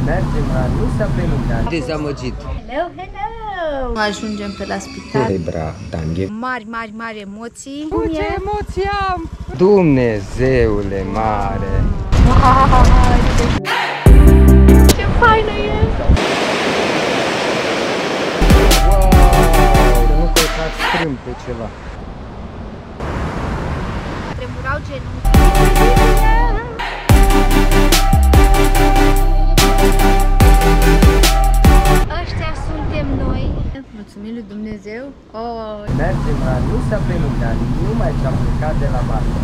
Mergem la Nusa Penida. Dezamăgit. Hello, hello! Ajungem pe la spital. Celebra Tanghe. Mari emoții. Ce emoții am! Dumnezeule mare! Ce faină e! Wow! Nu căutați strâmb pe ceva. Tremurau genunchii. Ăștia suntem noi. Mulțumim lui Dumnezeu. Mergem la Nusa Penida. Numai ce am plecat de la barcă.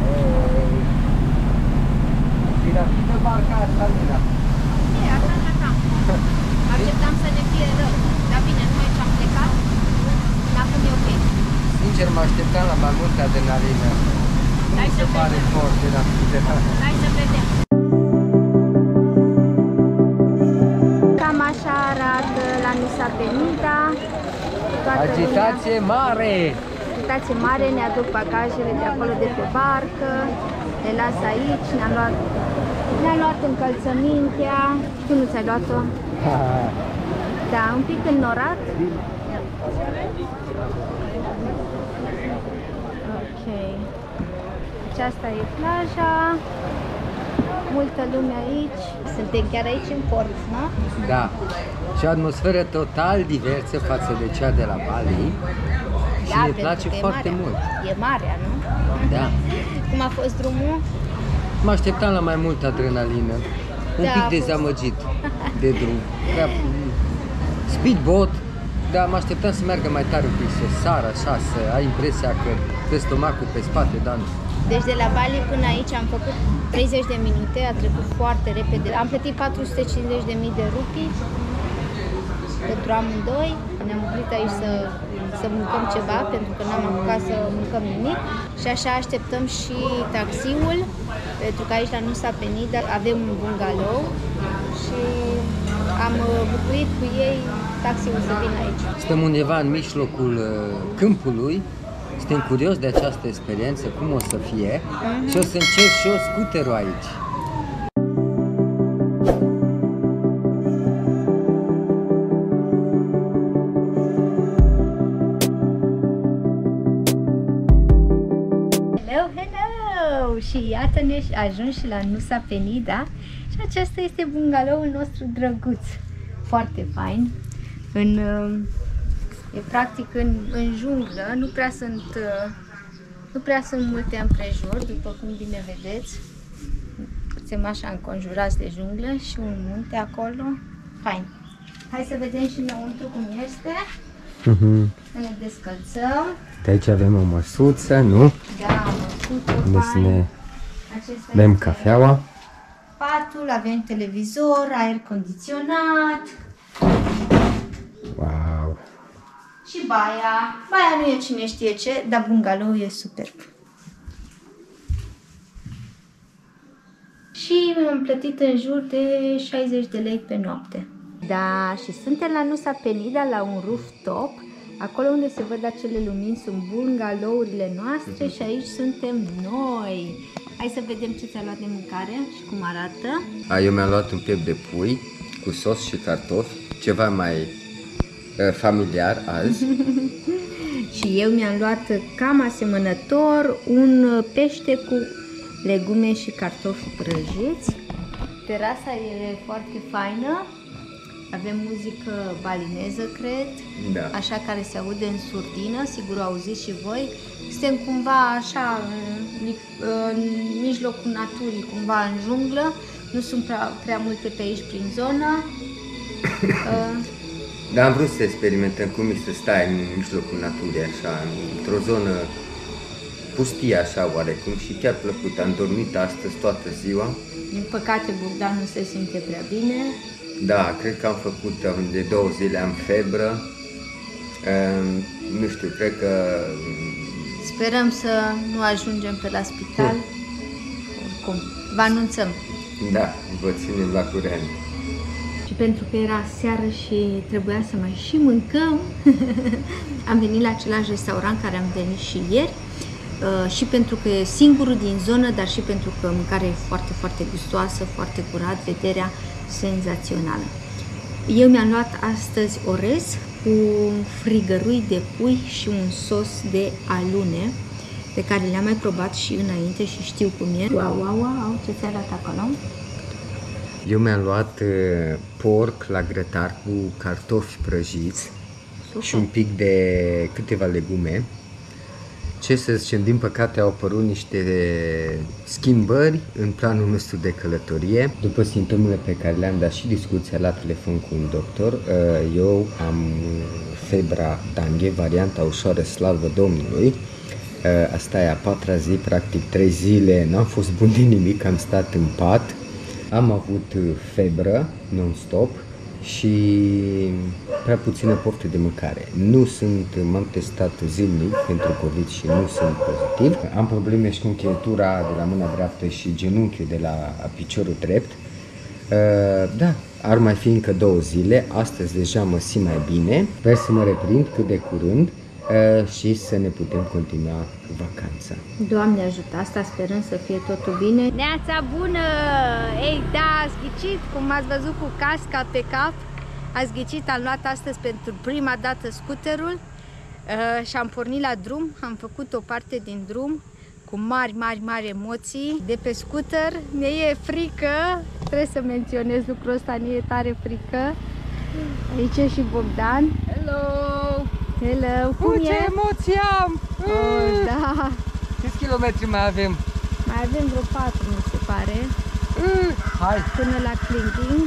Bine, de barca asta, Lina. E, așa. Așteptam să ne fie rău. Dar bine, numai ce am plecat, acum e ok. Sincer, mă așteptam la mai multă adrenalină. Nu mi se pare foarte rapidă. Hai să vedem. Cam așa arată la Nusa Penida. Agitație mare! Agitație mare, ne aduc bagajele de acolo de pe barcă, le las aici, ne-am luat încălțămintea. Tu nu ți-ai luat-o? Da, un pic înnorat. Ok. Aceasta e plaja. Multă lume aici. Suntem chiar aici în port, nu? Da. Și o atmosferă total diversă față de cea de la Bali. Și Da, ne place foarte mult. E marea, nu? Da. Cum a fost drumul? Mă așteptam la mai multă adrenalină. Un Da, pic a fost. dezamăgit de drum. Speedboat, dar mă așteptam să meargă mai tare un pic, să sară așa, să ai impresia că pe stomacul pe spate, dar nu. Deci de la Bali până aici am făcut 30 de minute, a trecut foarte repede. Am plătit 450.000 de rupii pentru amândoi. Ne-am oprit aici să mâncăm ceva, pentru că n-am apucat să mâncăm nimic. Și așa așteptăm și taxiul, pentru că aici la Nusa Penida avem un bungalow și am bucuit cu ei taxiul să vină aici. Stăm undeva în mijlocul câmpului. Suntem curios de această experiență, cum o să fie, și o să încerc și eu scuterul aici. Hello! Și iată-ne ajuns și la Nusa Penida și acesta este bungaloul nostru drăguț, foarte fain. E practic în junglă, nu prea sunt multe împrejur, după cum bine vedeți. Suntem așa înconjurați de junglă și un munte acolo, fain. Hai să vedem și înăuntru cum este. Să ne descălțăm. De aici avem o măsuță, nu? Da, măsuță, Unde să ne acesta bem este cafeaua. patul, avem televizor, aer condiționat. Wow! Și baia. Baia nu e cine știe ce, dar bungalow e superb. Și am plătit în jur de 60 de lei pe noapte. Da, și suntem la Nusa Penida, la un rooftop. Acolo unde se văd acele lumini sunt bungalourile noastre și aici suntem noi. Hai să vedem ce ți-a luat de mâncare și cum arată. Eu mi-am luat un piept de pui cu sos și cartofi, ceva mai familiar azi. Și eu mi-am luat cam asemănător un pește cu legume și cartofi prăjiți. Terasa e foarte faină. Avem muzică balineză, cred, Da. așa, care se aude în surdină, sigur o auziți și voi. Suntem cumva așa în mijlocul naturii, cumva în junglă. Nu sunt prea multe pe aici prin zonă. Dar am vrut să experimentăm cum e să stai în mijlocul naturii, așa, într-o zonă pustie, așa, oarecum, și chiar plăcut. Am dormit astăzi toată ziua. Din păcate, Bogdan nu se simte prea bine. Da, cred că am făcut de 2 zile, am febră. Nu știu, cred că... Sperăm să nu ajungem pe la spital. Oricum, vă anunțăm. Da, vă ținem la curent. Și pentru că era seară și trebuia să mai și mâncăm, am venit la același restaurant care am venit și ieri. Și pentru că e singurul din zonă, dar și pentru că mâncarea e foarte, foarte gustoasă, foarte curat, vederea senzațională. Eu mi-am luat astăzi orez cu frigărui de pui și un sos de alune pe care le-am mai probat și înainte și știu cum e. Wow, ce ți-a dat acolo? Eu mi-am luat porc la grătar cu cartofi prăjiți. Super. Și un pic de câteva legume. Ce să zicem, din păcate au apărut niște schimbări în planul nostru de călătorie. După simptomele pe care le-am dat și discuția la telefon cu un doctor, eu am febra dengue, varianta ușoară, slavă Domnului. Asta e a 4-a zi, practic 3 zile, n-am fost bun de nimic, am stat în pat. Am avut febră non-stop și prea puțină poftă de mâncare. M-am testat zilnic pentru COVID și nu sunt pozitiv. Am probleme și cu încheietura de la mâna dreaptă și genunchiul de la piciorul drept. Da, ar mai fi încă 2 zile. Astăzi deja mă simt mai bine. Sper să mă reprind cât de curând și să ne putem continua vacanța. Doamne ajută, asta sperăm să fie totul bine. Neața bună! Ei, da, ați ghicit, cum ați văzut cu casca pe cap, ați ghicit, am luat astăzi pentru prima dată scuterul și am pornit la drum, am făcut o parte din drum cu mari emoții de pe scuter. Ne e frică, trebuie să menționez lucrul ăsta, ne e tare frică. Aici e și Bogdan. Hello! Hello! Cum ce e? emoții am! Oh, da! Câți kilometri mai avem? Mai avem vreo 4, mi se pare. Hai! Până la Klinging.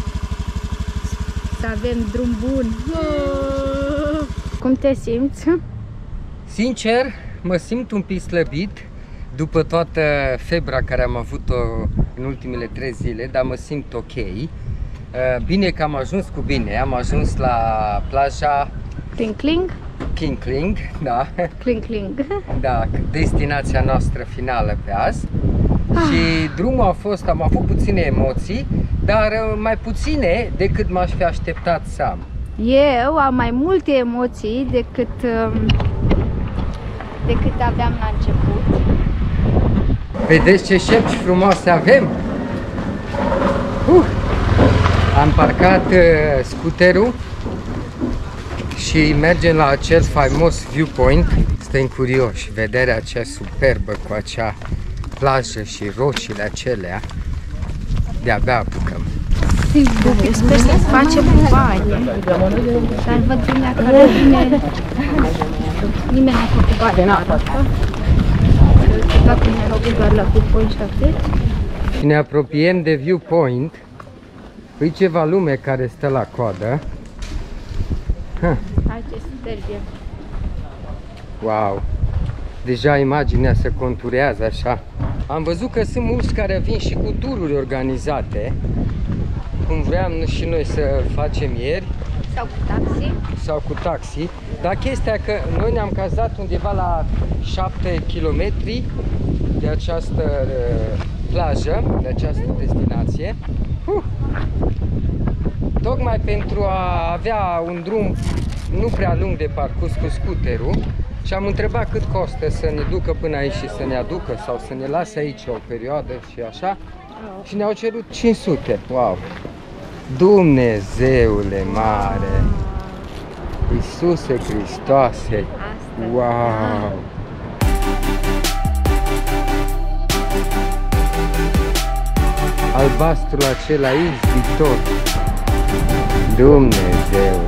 Să avem drum bun. Cum te simți? Sincer, mă simt un pic slăbit după toată febra care am avut-o în ultimele 3 zile, dar mă simt ok. Bine că am ajuns cu bine. Am ajuns la plaja Kling? Kling, da. Kling. Da, destinația noastră finală pe azi. Și drumul am avut puține emoții, dar mai puține decât m-aș fi așteptat să am. Eu am mai multe emoții decât aveam la început. Vedeți ce șepci frumoase avem? Am parcat scuterul și mergem la acel faimos viewpoint. Suntem curioși, vederea aceea superbă cu acea plajă și roșiile acelea. De-abia apucăm. Eu sper să facem baie, dar văd lumea care nimeni n-a făcut baie în asta. Dacă ne-a făcut doar la viewpoint și atât. Și ne apropiem de viewpoint. Îi ceva lume care stă la coadă. Hai, ce superb e. Wow! Deja imaginea se conturează așa. Am văzut că sunt mulți care vin și cu tururi organizate, cum vreau și noi să facem ieri. Sau cu taxi. Dar chestia că noi ne-am cazat undeva la 7 km de această plajă, de această destinație. Tocmai pentru a avea un drum nu prea lung de parcurs cu scuterul. Și am întrebat cât costă să ne ducă până aici și să ne aducă sau să ne lase aici o perioadă și așa. Și ne-au cerut 500. Wow! Dumnezeule mare! Iisuse Hristoase! Wow! Albastrul acela izbitor! Dumnezeule!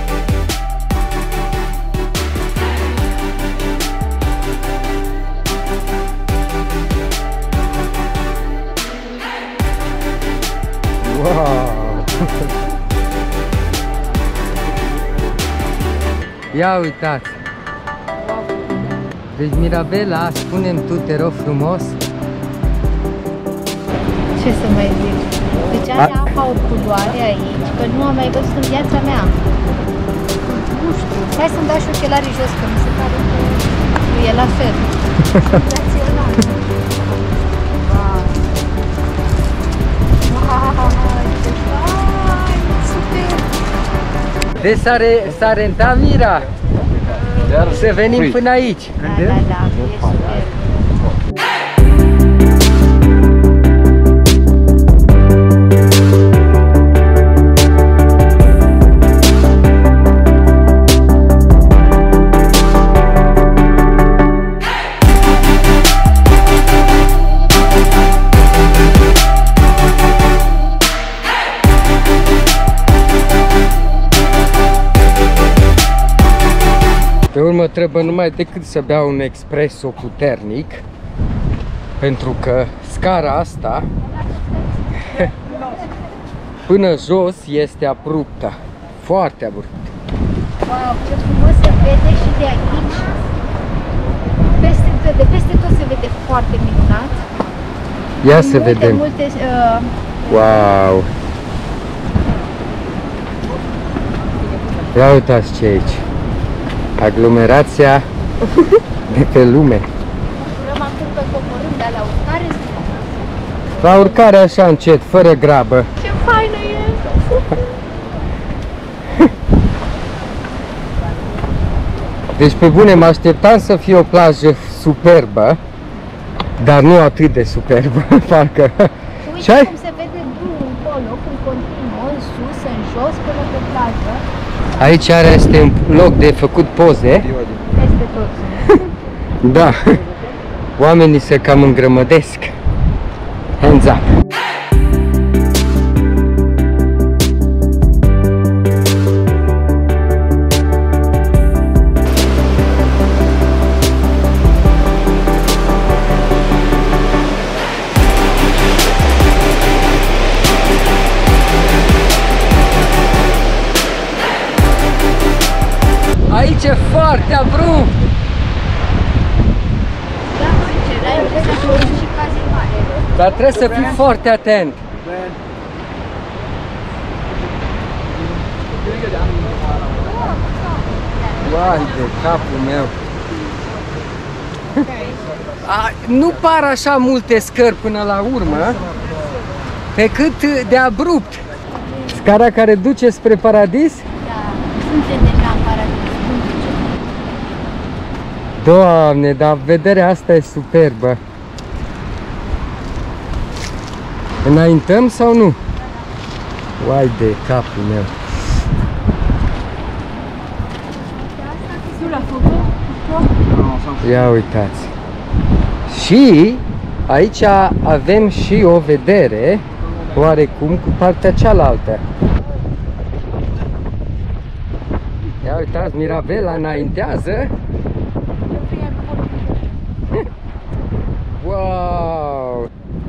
Wow! Ia uitați! Deci, Mirabela, spune-mi tu, te rog frumos. Ce să mai zic? Deci are apa o culoare aici, că nu am mai văzut în viața mea. Nu știu. Hai să-mi dai și ochelarii jos, că mi se pare că nu e la fel. Senzațional. Deci s-a rentat, Mira, să venim până aici. Da, e super. Pe urmă trebuie numai decât să beau un espresso puternic, pentru că scara asta până jos este abruptă, foarte abruptă. Wow, ce frumos se vede și de aici. De peste tot se vede foarte minunat. Ia să vedem. Multe, wow! Ia uitați ce e aici. Aglomerația de pe lume. urăm acum pe coborând, dar la urcare La urcare așa încet, fără grabă. ce faină e! Deci pe bune mă așteptam să fie o plajă superbă, dar nu atât de superbă, parcă. Uite Ce ai? cum se vede drumul încolo, cum continuă, în sus, în jos, până pe plajă. Aici este un loc de făcut poze. Peste tot. Da, oamenii se cam îngrămădesc. Hands up! Aici e foarte abrupt! Da, sincer, ai văzut și cazimare. Dar trebuie să fii foarte atent. Uai de capul meu! Nu par așa multe scări până la urmă, pe cât de abrupt. Scara care duce spre paradis? Da, suntem deja în paradis. Doamne, dar vederea asta e superbă. Înaintăm sau nu? Uai de capul meu. Ia uitați. Și aici avem și o vedere oarecum cu partea cealaltă. Ia uitați, Mirabela înaintează. Wow!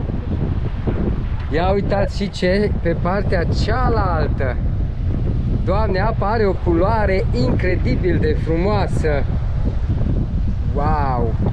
Ia uitați și ce pe partea cealaltă. Doamne, apa are o culoare incredibil de frumoasă. Wow!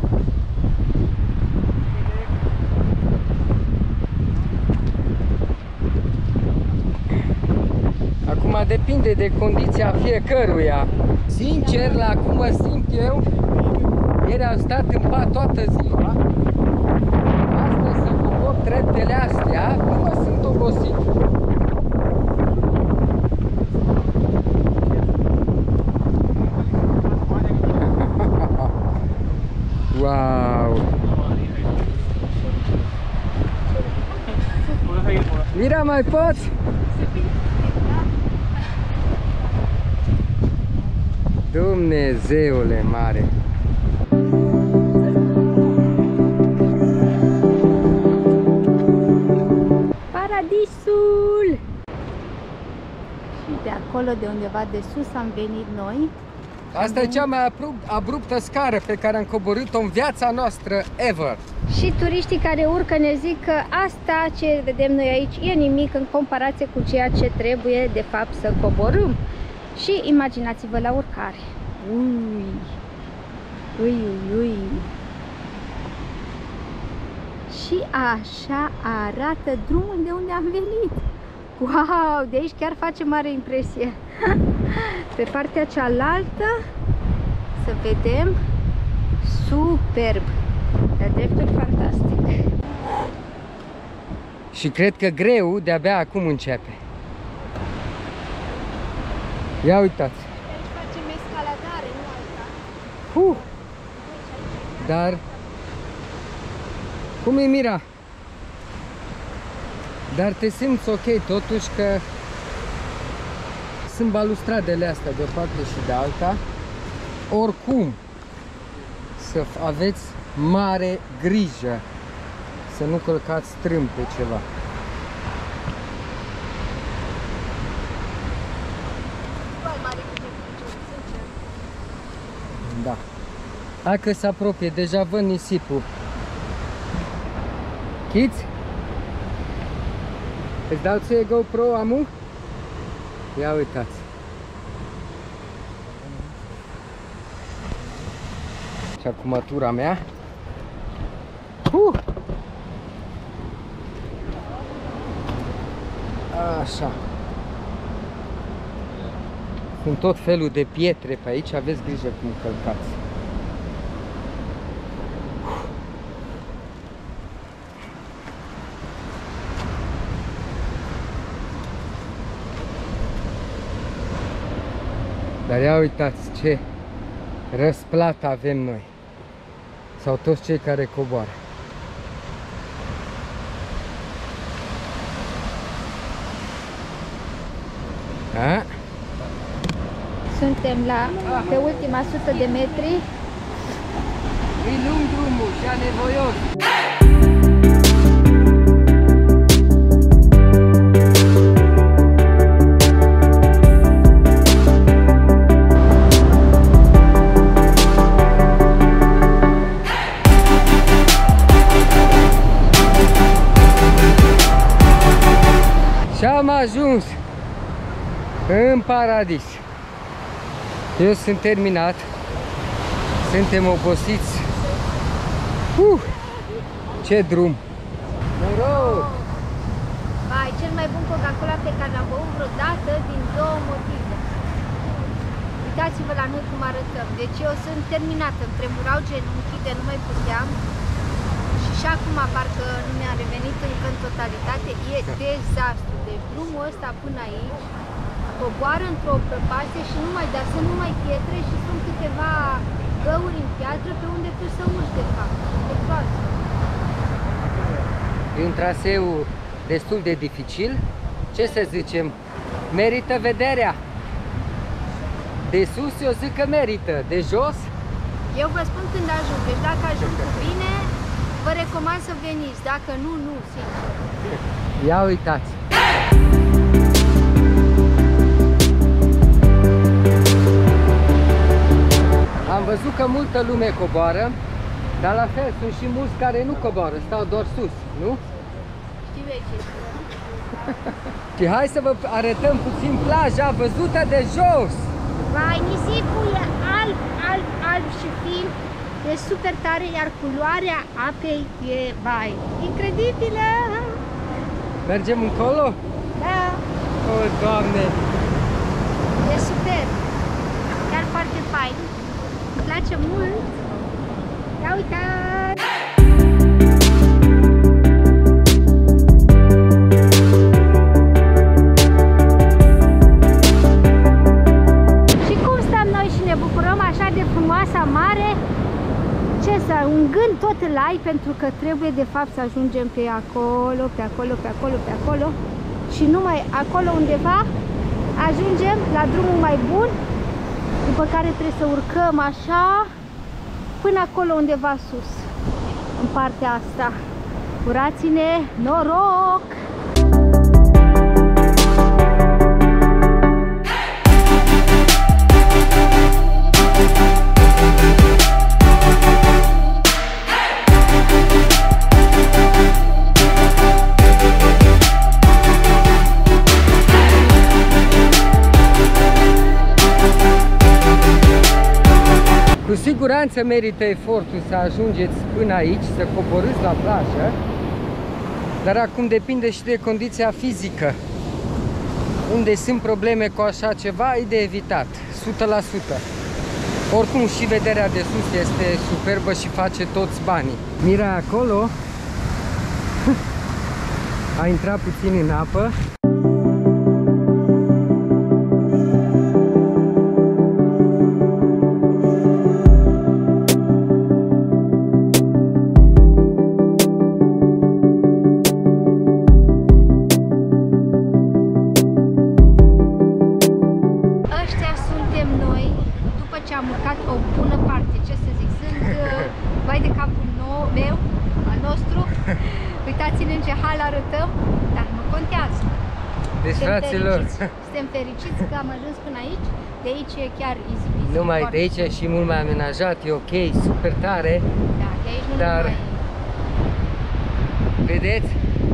Acum depinde de condiția fiecăruia. Sincer, la cum mă simt eu, ieri am stat în pat toată ziua. Astăzi să cobor treptele astea, nu mă sunt obosit. Wow! Mira, mai poți? Dumnezeule mare! Paradisul! Și de acolo, de undeva de sus, am venit noi. Asta e cea mai abruptă scară pe care am coborât-o în viața noastră ever. Și turiștii care urcă ne zic că asta ce vedem noi aici e nimic în comparație cu ceea ce trebuie de fapt să coborâm. Și imaginați-vă la urcare. Ui, ui, ui, ui. Și așa arată drumul de unde am venit. Wow, de aici chiar face mare impresie. Pe partea cealaltă să vedem, superb, de dreptul fantastic. Și cred că greu de-abia acum începe. Ia uitați. Facem escaladare, nu alta. Dar cum e, Mira? Dar te simți ok totuși că sunt balustradele astea de o parte și de alta. Oricum să aveți mare grijă să nu călcați strâmb pe ceva. Hai că se apropie, deja văd nisipul. Kids? Îți dau ție GoPro, amu? Ia uitați. Și acum matura mea. Așa. Sunt tot felul de pietre pe aici, aveți grijă cum călcați. Dar ia uitați ce răsplată avem noi. Sau toți cei care coboară. A? Suntem pe ultima 100 de metri. E lung drumul și anevoios. Și am ajuns în paradis. Eu sunt terminat. Suntem obosiți. Ce drum! Noroc! Vai, cel mai bun Coca-Cola pe care l-am băut vreodată din două motive. Uitați-vă la noi cum arătăm. Deci eu sunt terminată. Îmi tremurau genunchii de nu mai puteam. Și acum parcă nu mi-a revenit încă în totalitate. E dezastru. Deci drumul ăsta până aici coboară într-o prăpastie și numai, dar sunt numai pietre și sunt câteva găuri în piatră pe unde tu să urci de fapt. E groază. E un traseu destul de dificil. Ce să zicem? Merită vederea. De sus eu zic că merită. De jos? Eu vă spun când ajung. Deci dacă ajung cu bine, vă recomand să veniți. Dacă nu, nu, sincer. Ia uitați. Am văzut că multă lume coboară, dar la fel sunt și mulți care nu coboară, stau doar sus, nu? Știu eu ce. Și hai să vă arătăm puțin plaja văzută de jos. Vai, nisipul e alb, alb, alb și fin. E super tare, iar culoarea apei e, vai, incredibilă. Mergem încolo? Da. O, Doamne! E super. Chiar foarte fain. Îmi place mult. Ia uitați! Și cum stăm noi și ne bucurăm așa de frumoasa mare? Ce să, un gând tot îl ai, pentru că trebuie de fapt să ajungem pe acolo, pe acolo, pe acolo, pe acolo. Și numai acolo undeva ajungem la drumul mai bun, după care trebuie să urcăm așa până acolo undeva sus, în partea asta. Urați-ne noroc! Cu siguranță merită efortul să ajungeți până aici, să coborâți la plajă, dar acum depinde și de condiția fizică. Unde sunt probleme cu așa ceva, e de evitat, 100%. Oricum și vederea de sus este superbă și face toți banii. Mira acolo a intrat puțin în apă. Uitați-ne în ce hal arătăm, dar nu contează. Deci, fraților, Suntem fericiți că am ajuns până aici. De aici e chiar easy peasy. numai foarte de aici și mult mai amenajat, e ok, super tare. Da, de aici nu Dar- mai... Vedeți?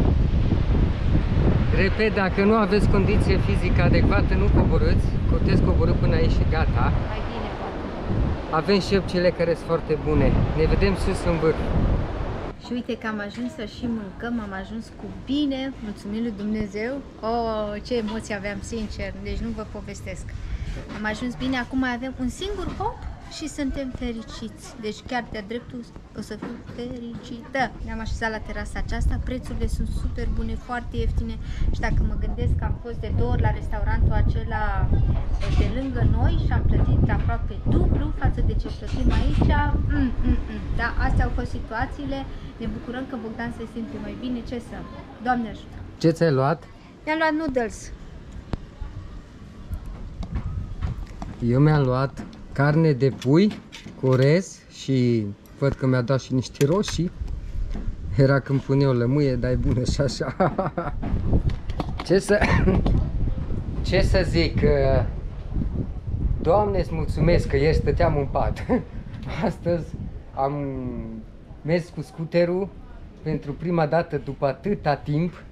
Repet, dacă nu aveți condiție fizică adecvată, nu coborâți. Puteți coborâ până aici și gata. Mai bine, poate. Avem șepcele care sunt foarte bune. Ne vedem sus în vârf. Și uite că am ajuns să și mâncăm, am ajuns cu bine, mulțumim lui Dumnezeu. Oh, ce emoții aveam, sincer, deci nu vă povestesc. Am ajuns bine, acum mai avem un singur hop și suntem fericiți. Deci chiar de-a dreptul o să fiu fericită. Ne-am așezat la terasa aceasta, prețurile sunt super bune, foarte ieftine și dacă mă gândesc că am fost de 2 ori la restaurantul acela de lângă noi și am plătit aproape dublu față de ce plătim aici, da, astea au fost situațiile. Ne bucurăm că Bogdan se simte mai bine, ce să... Doamne ajută! Ce ți-ai luat? Mi-am luat noodles. Eu mi-am luat carne de pui cu orez și văd că mi-a dat și niște roșii. Era când pune o lămâie, dar e bună și așa. Ce să zic? Doamne, îți mulțumesc că ieri stăteam în pat. Astăzi am mers cu scuterul pentru prima dată după atâta timp.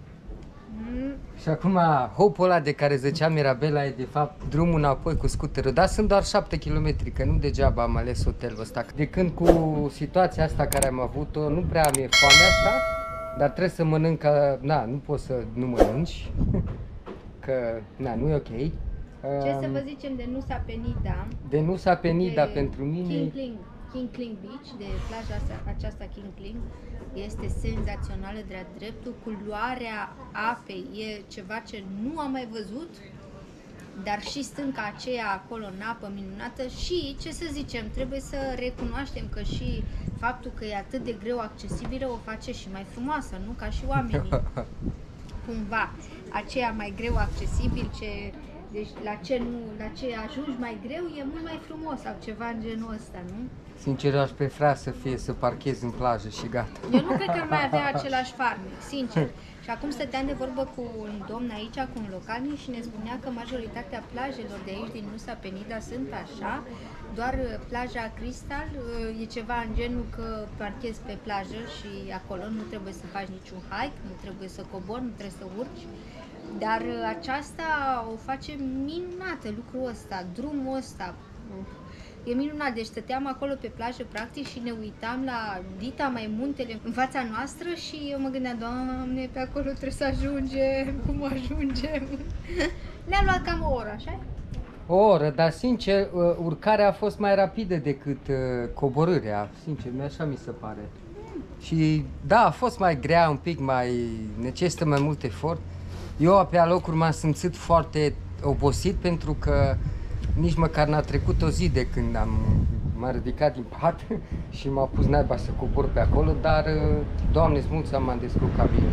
Și acum hopul ăla de care ziceam Mirabela e de fapt drumul înapoi cu scuterul, dar sunt doar 7 km, că nu degeaba am ales hotelul ăsta. De când cu situația asta care am avut-o, nu prea mi-e foame așa, dar trebuie să mănânc, na, nu poți să nu mănânci, că na, nu e ok. Ce să vă zicem de Nusa Penida? De Nusa Penida de pentru mine... King Kling Beach, de plaja aceasta King Kling, este senzațională de-a dreptul. Culoarea apei e ceva ce nu am mai văzut, dar și stânca aceea acolo în apă minunată și, ce să zicem, trebuie să recunoaștem că și faptul că e atât de greu accesibilă o face și mai frumoasă, nu? Ca și oamenii. Cumva, aceea mai greu accesibil, deci la ce ajungi mai greu e mult mai frumos sau ceva în genul ăsta, nu? Sincer, aș prefera să fie să parchez în plajă și gata. Eu nu cred că ar mai avea același farmec, sincer. Și acum stăteam de vorbă cu un domn aici, cu un localnic și ne spunea că majoritatea plajelor de aici din Nusa Penida sunt așa, doar plaja Crystal e ceva în genul că parchezi pe plajă și acolo nu trebuie să faci niciun hike, nu trebuie să cobori, nu trebuie să urci. Dar aceasta o face minunată, lucrul ăsta, drumul ăsta. E minunat, deci stăteam acolo pe plajă practic și ne uitam la dita mai muntele în fața noastră și eu mă gândeam, Doamne, pe acolo trebuie să ajungem, cum ajungem? Ne-a luat cam o oră, așa? O oră, dar sincer, urcarea a fost mai rapidă decât coborârea, sincer, așa mi se pare. Și da, a fost mai grea, un pic mai, necesită mai mult efort. Eu pe alocuri m-am simțit foarte obosit pentru că nici măcar n-a trecut o zi de când m-am ridicat din pat și m-a pus naiba să cobor pe acolo, dar Doamne-ți mulțumesc, m-am descurcat bine.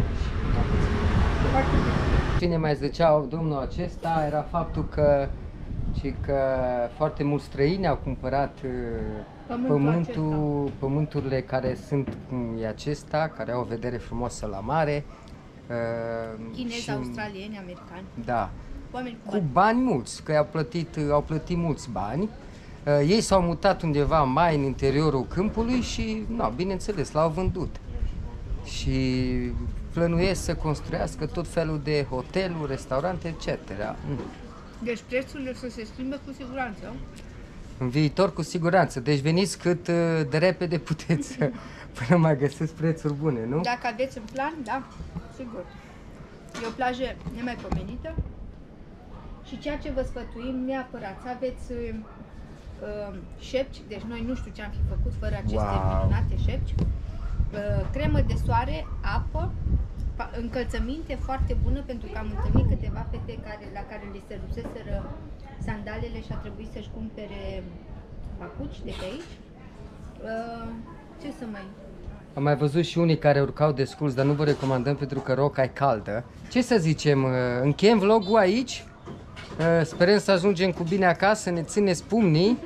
Cine mai zicea domnul acesta era faptul că foarte mulți străini au cumpărat pământurile care sunt cum e acesta, care au o vedere frumoasă la mare. Chinezi, australieni, americani. Da. Oameni cu bani mulți, că au plătit mulți bani. Ei s-au mutat undeva mai în interiorul câmpului și, bineînțeles, l-au vândut. Și plănuiesc să construiască tot felul de hoteluri, restaurante, etc. Deci prețurile să se schimbe cu siguranță. În viitor, cu siguranță. Deci veniți cât de repede puteți până mai găsiți prețuri bune, nu? Dacă aveți în plan, da, sigur. E o plajă nemaipomenită și ceea ce vă sfătuim neapărat să aveți șepci, deci noi nu știu ce am fi făcut fără aceste minunate șepci, cremă de soare, apă, încălțăminte foarte bună, pentru că am întâlnit câteva fete la care li se ruseseră sandalele și a trebuit să-și cumpere papuci de pe aici. Ce să mai... Am mai văzut și unii care urcau desculți, dar nu vă recomandăm pentru că roca e caldă. Ce să zicem, încheiem vlogul aici. Sperăm să ajungem cu bine acasă, ne țineți pumnii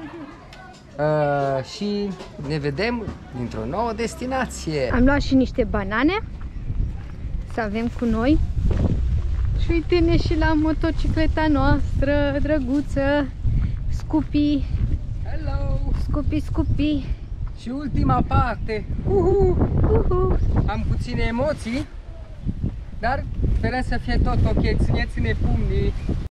și ne vedem într-o nouă destinație. Am luat și niște banane să avem cu noi. Și Uite-ne și la motocicleta noastră, drăguță. Scupi. Hello! Scupi, scupi. Și ultima parte. Am puține emoții, dar sperăm să fie tot ok. Țineți-ne pumnii.